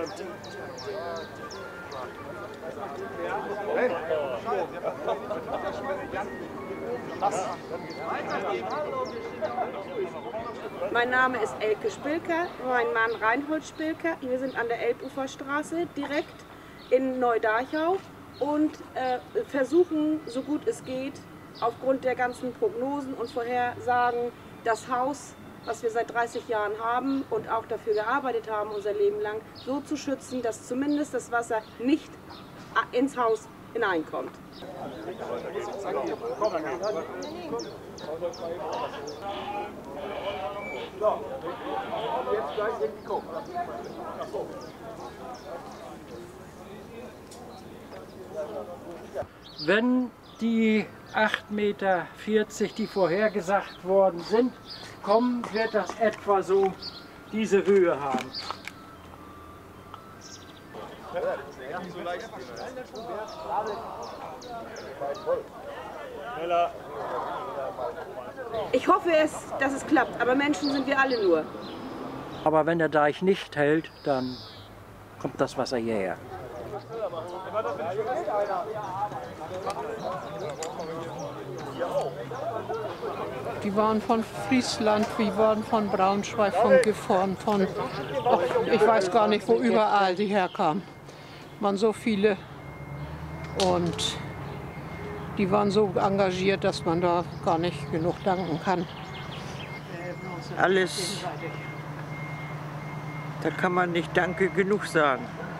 Mein Name ist Elke Spilker, mein Mann Reinhold Spilker. Wir sind an der Elbuferstraße direkt in Neu-Darchau und versuchen, so gut es geht, aufgrund der ganzen Prognosen und Vorhersagen, das Haus, was wir seit 30 Jahren haben und auch dafür gearbeitet haben, unser Leben lang, so zu schützen, dass zumindest das Wasser nicht ins Haus hineinkommt. Wenn die 8,40 Meter, die vorhergesagt worden sind, kommen, wird das etwa so diese Höhe haben. Ich hoffe, dass es klappt, aber Menschen sind wir alle nur. Aber wenn der Deich nicht hält, dann kommt das Wasser hierher. Die waren von Friesland, die waren von Braunschweig, von Gifhorn, von, ich weiß gar nicht, wo überall die herkamen. Waren so viele und die waren so engagiert, dass man da gar nicht genug danken kann. Alles, da kann man nicht Danke genug sagen.